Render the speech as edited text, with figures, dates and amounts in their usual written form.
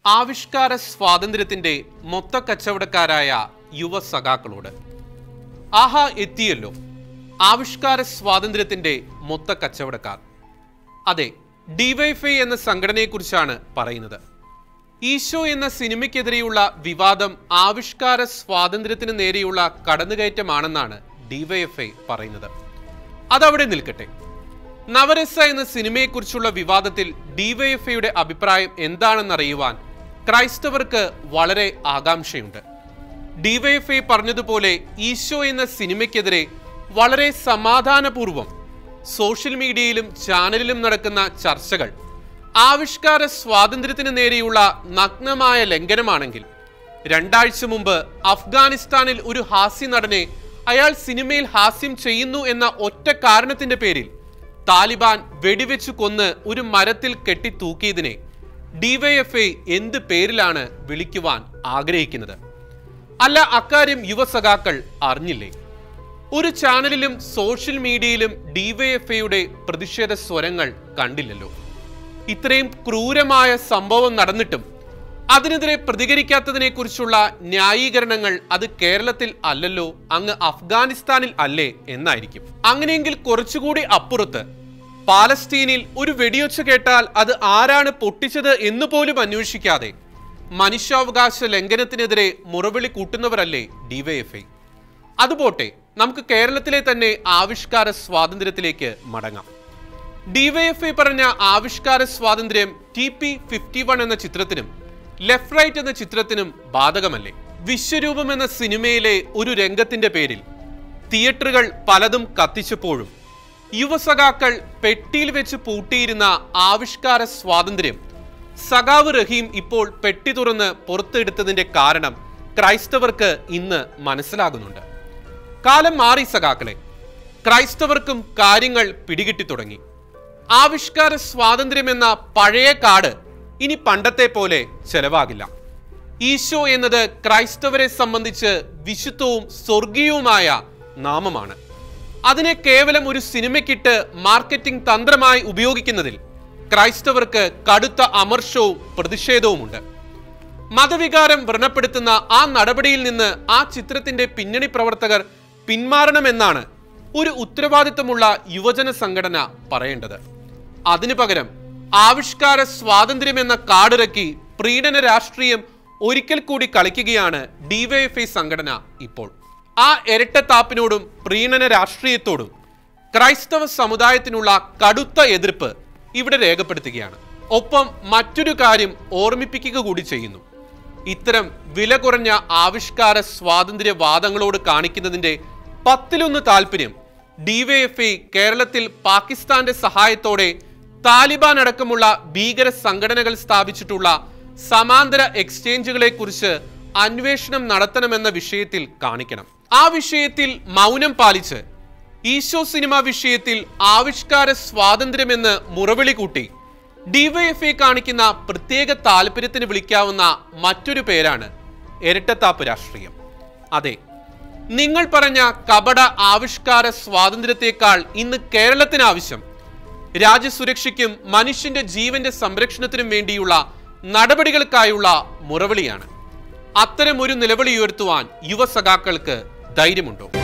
ആവിഷ്കാര സ്വാതന്ത്ര്യത്തിന്റെ മൊത്തക്കച്ചവടക്കാരായ യുവ സഖാക്കളോട്. ആഹാ എത്തിയല്ലോ ആവിഷ്കാര സ്വാതന്ത്ര്യത്തിന്റെ മൊത്തക്കച്ചവടക്കാർ. അതെ, ഡിവൈഎഫ്ഐ എന്ന സംഘടനയെക്കുറിച്ചാണ് പറയുന്നത്. ഈശോ എന്ന സിനിമയ്ക്കെതിരെയുള്ള വിവാദം ആവിഷ്കാര സ്വാതന്ത്ര്യത്തിന് നേരെയുള്ള കടന്നുകയറ്റമാണെന്നാണ് ഡിവൈഎഫ്ഐ പറയുന്നത്. അതവിടെ നിൽക്കട്ടെ. നവരസ എന്ന സിനിമയെക്കുറിച്ചുള്ള വിവാദത്തിൽ ഡിവൈഎഫ്ഐയുടെ അഭിപ്രായം എന്താണെന്നറിയുവാൻ ക്രൈസ്തവർക്ക് വളരെ ആകാംക്ഷയുണ്ട്. ഡിവൈഎഫ്ഐ പറഞ്ഞതുപോലെ ഈശോ എന്ന സിനിമയ്ക്കെതിരെ വളരെ സമാധാനപൂർവം സോഷ്യൽ മീഡിയയിലും ചാനലിലും നടക്കുന്ന ചർച്ചകൾ ആവിഷ്കാര സ്വാതന്ത്ര്യത്തിന് നേരെയുള്ള നഗ്നമായ ലംഘനമാണെങ്കിൽ, 2 ആഴ്ച മുമ്പ് അഫ്ഗാനിസ്ഥാനിൽ ഒരു ഹാസ്യ നടനെ അയാൾ സിനിമയിൽ ഹാസ്യം ചെയ്യുന്നു എന്ന ഒറ്റ കാരണത്തിന്റെ പേരിൽ താലിബാൻ വെടിവെച്ചു കൊന്ന് ഒരു മരത്തിൽ കെട്ടി തൂക്കിയതിനെ ഡിവൈഎഫ്ഐ എന്ത് പേരിലാണ് വിളിക്കുവാൻ ആഗ്രഹിക്കുന്നത്? അല്ല, അക്കാര്യം യുവസഖാക്കൾ അറിഞ്ഞില്ലേ? ഒരു ചാനലിലും സോഷ്യൽ മീഡിയയിലും ഡിവൈഎഫ്ഐയുടെ പ്രതിഷേധ സ്വരങ്ങൾ കണ്ടില്ലല്ലോ. ഇത്രയും ക്രൂരമായ സംഭവം നടന്നിട്ടും അതിനെതിരെ പ്രതികരിക്കാത്തതിനെ കുറിച്ചുള്ള ന്യായീകരണങ്ങൾ അത് കേരളത്തിൽ അല്ലല്ലോ, അങ്ങ് അഫ്ഗാനിസ്ഥാനിൽ അല്ലേ എന്നായിരിക്കും. അങ്ങനെയെങ്കിൽ കുറച്ചുകൂടി അപ്പുറത്ത് പാലസ്തീനിൽ ഒരു വെടിയൊച്ച കേട്ടാൽ അത് ആരാണ് പൊട്ടിച്ചത് എന്ന് പോലും അന്വേഷിക്കാതെ മനുഷ്യാവകാശ ലംഘനത്തിനെതിരെ മുറവിളി കൂട്ടുന്നവരല്ലേ ഡിവൈഎഫ്ഐ? അതുപോട്ടെ, നമുക്ക് കേരളത്തിലെ തന്നെ ആവിഷ്കാര സ്വാതന്ത്ര്യത്തിലേക്ക് മടങ്ങാം. ഡിവൈഎഫ്ഐ പറഞ്ഞ ആവിഷ്കാര സ്വാതന്ത്ര്യം TP51 എന്ന ചിത്രത്തിനും ലെഫ്റ്റ് റൈറ്റ് എന്ന ചിത്രത്തിനും ബാധകമല്ലേ? വിശ്വരൂപം എന്ന സിനിമയിലെ ഒരു രംഗത്തിന്റെ പേരിൽ തിയേറ്ററുകൾ പലതും കത്തിച്ചപ്പോഴും യുവസഖാക്കൾ പെട്ടിയിൽ വെച്ച് പൂട്ടിയിരുന്ന ആവിഷ്കാര സ്വാതന്ത്ര്യം സഖാവ് റഹീം ഇപ്പോൾ പെട്ടി തുറന്ന് പുറത്തെടുത്തതിന്റെ കാരണം ക്രൈസ്തവർക്ക് ഇന്ന് മനസ്സിലാകുന്നുണ്ട്. കാലം മാറി സഖാക്കളെ, ക്രൈസ്തവർക്കും കാര്യങ്ങൾ പിടികിട്ടി തുടങ്ങി. ആവിഷ്കാര സ്വാതന്ത്ര്യം എന്ന പഴയ കാർഡ് ഇനി പണ്ടത്തെ പോലെ ചെലവാകില്ല. ഈശോ എന്നത് ക്രൈസ്തവരെ സംബന്ധിച്ച് വിശുദ്ധവും സ്വർഗീയവുമായ നാമമാണ്. അതിനെ കേവലം ഒരു സിനിമയ്ക്കിട്ട് മാർക്കറ്റിംഗ് തന്ത്രമായി ഉപയോഗിക്കുന്നതിൽ ക്രൈസ്തവർക്ക് കടുത്ത അമർഷവും പ്രതിഷേധവുമുണ്ട്. മതവികാരം വ്രണപ്പെടുത്തുന്ന ആ നടപടിയിൽ നിന്ന് ആ ചിത്രത്തിന്റെ പിന്നണി പ്രവർത്തകർ പിന്മാറണമെന്നാണ് ഒരു ഉത്തരവാദിത്തമുള്ള യുവജന സംഘടന പറയേണ്ടത്. അതിനു പകരം ആവിഷ്കാര സ്വാതന്ത്ര്യം എന്ന കാർഡിറക്കി പ്രീണന രാഷ്ട്രീയം ഒരിക്കൽ കൂടി കളിക്കുകയാണ് ഡിവൈഎഫ്ഐ സംഘടന ഇപ്പോൾ. ആ ഇരട്ടത്താപ്പിനോടും പ്രീണന രാഷ്ട്രീയത്തോടും ക്രൈസ്തവ സമുദായത്തിനുള്ള കടുത്ത എതിർപ്പ് ഇവിടെ രേഖപ്പെടുത്തുകയാണ്. ഒപ്പം മറ്റൊരു കാര്യം ഓർമ്മിപ്പിക്കുക കൂടി ചെയ്യുന്നു. ഇത്തരം വില കുറഞ്ഞ ആവിഷ്കാര സ്വാതന്ത്ര്യ വാദങ്ങളോട് കാണിക്കുന്നതിന്റെ 10-1 താല്പര്യം ഡിവൈഎഫ്ഐ കേരളത്തിൽ പാകിസ്ഥാന്റെ സഹായത്തോടെ താലിബാൻ അടക്കമുള്ള ഭീകര സംഘടനകൾ സ്ഥാപിച്ചിട്ടുള്ള സമാന്തര എക്സ്ചേഞ്ചുകളെ കുറിച്ച് അന്വേഷണം നടത്തണമെന്ന വിഷയത്തിൽ കാണിക്കണം. ആ വിഷയത്തിൽ മൗനം പാലിച്ച് ഈശോ സിനിമ വിഷയത്തിൽ ആവിഷ്കാര സ്വാതന്ത്ര്യമെന്ന് മുറവിളി കൂട്ടി ഡിവൈഎഫ്ഐ കാണിക്കുന്ന പ്രത്യേക താല്പര്യത്തിന് വിളിക്കാവുന്ന മറ്റൊരു പേരാണ് ഇരട്ടത്താപ്പ് രാഷ്ട്രീയം. അതെ, നിങ്ങൾ പറഞ്ഞ കപട ആവിഷ്കാര സ്വാതന്ത്ര്യത്തെക്കാൾ ഇന്ന് കേരളത്തിന് ആവശ്യം രാജ്യസുരക്ഷയ്ക്കും മനുഷ്യന്റെ ജീവന്റെ സംരക്ഷണത്തിനും വേണ്ടിയുള്ള നടപടികൾക്കായുള്ള മുറവിളിയാണ്. അത്തരം ഒരു നിലവിളി ഉയർത്തുവാൻ യുവസഖാക്കൾക്ക് ധൈര്യമുണ്ടോ?